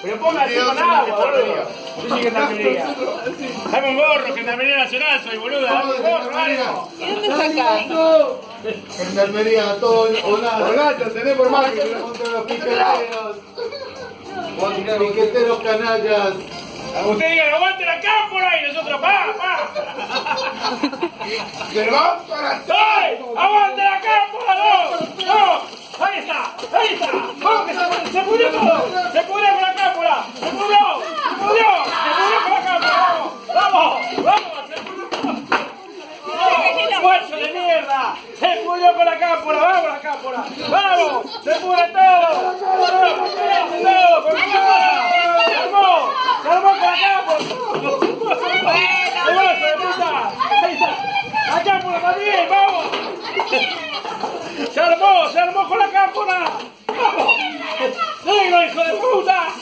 Pero póngase con agua, boludo. Yo soy gendarmería. Dame un gorro, gendarmería nacional, soy boludo. Dame un gorro, algo. ¿Y dónde sacás? Gendarmería, todo o nada. O nada, tenés por más que se contra los piqueteros. Piqueteros canallas. Usted diga, aguante la cámpora y nosotros, pa. ¡Se van para ¡Ay! ¡Aguante la cámpora! ¡No! ¡Ahí está! ¡Vamos que se pudrió todo! ¡Se pudrió con la cámpora! ¡Se pudrió con la cámpora! ¡Vamos! ¡Se pudrió todo! ¡Fuerza de mierda! ¡Se pudrió con la cámpora! ¡Vamos la cámpora! ¡Vamos! ¡Se pudre todo! ¡Con la cámpora! ¡Se armó con la cámpora! ¡Ahí está! ¡La cámpora también! ¡Vamos! ¡Se armó con la cámpora! ¡Vamos! ¡Negro, hijo de puta!